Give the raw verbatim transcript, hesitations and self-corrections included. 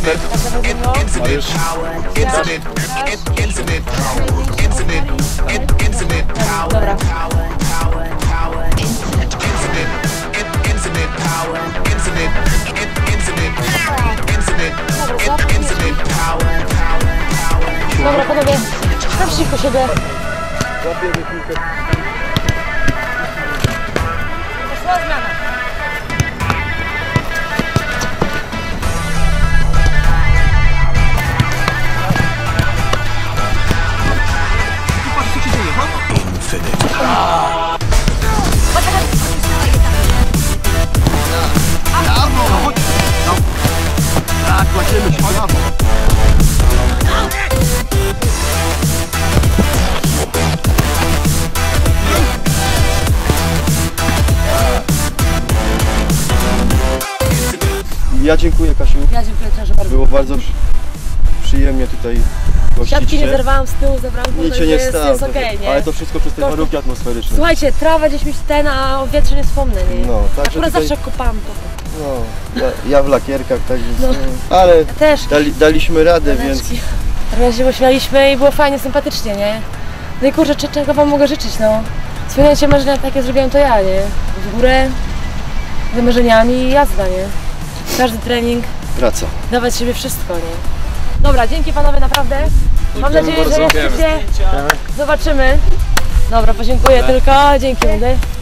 Kacper. Mariusz. Dobra. Dobra, panowie, naprzeciwko siebie. Zabiegę piłkę. Poszła zmiana. Patrz, co się dzieje, chodź. Infinite. Brawo, chodź. No. Tak, kładziemy się, brawo. Ja dziękuję, Kasiu. Ja dziękuję też bardzo. Było bardzo przy... przyjemnie tutaj gościć Siatki nie cię. zerwałam z tyłu, zebrałam Nic to się nie jest, stało, jest okej, okay, nie? ale to wszystko przez te To- warunki atmosferyczne. Słuchajcie, trawa gdzieś mi ten, a o wietrze nie wspomnę, nie? No, także Akurat tutaj- zawsze kopałam to. No, ja, ja w lakierkach, tak więc, No. no. Ale Ja też. dali, daliśmy radę, więc Trochę się pośmialiśmy i było fajnie, sympatycznie, nie? No i kurczę, czy- czego wam mogę życzyć, no? Spełniając się marzenia takie zrobiłem to ja, nie? W górę, z marzeniami i jazda, nie? Każdy trening, praca. dawać siebie wszystko, nie? Dobra, dzięki panowie, naprawdę. Mam nadzieję, że jeszcze się zobaczymy. Dobra, podziękuję tylko. Dzięki, młody.